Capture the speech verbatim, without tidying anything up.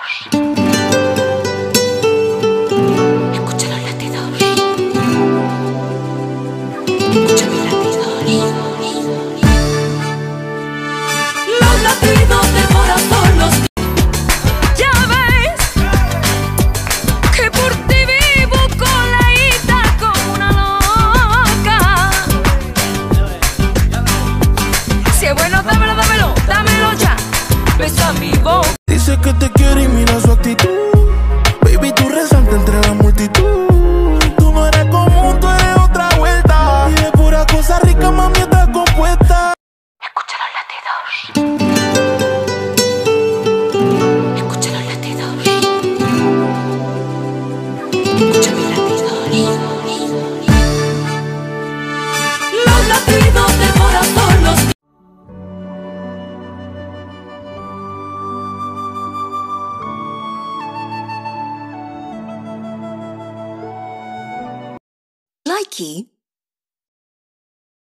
Escucha los latidos. Escucha mis latidos. Los latidos del corazón los... Ya ves que por ti vivo coladita como una loca. Si es bueno, dámelo, dámelo, dámelo ya. Besa mi boca. Dice que te quiere y mira su actitud. Baby, tú resaltas entre la multitud. Tú no eres común, tú eres otra vuelta. Y de pura cosa rica, mami, estás compuesta. Escucha los latidos. Escucha los latidos. Escucha mis latidos. Los latidos del corazón los... Likey